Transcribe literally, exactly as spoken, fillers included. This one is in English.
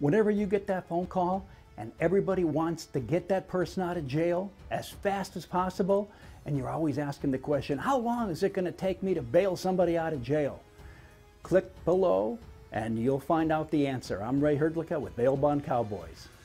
Whenever you get that phone call and everybody wants to get that person out of jail as fast as possible, and you're always asking the question, how long is it going to take me to bail somebody out of jail? Click below and you'll find out the answer. I'm Ray Herdlicka with Bail Bond Cowboys.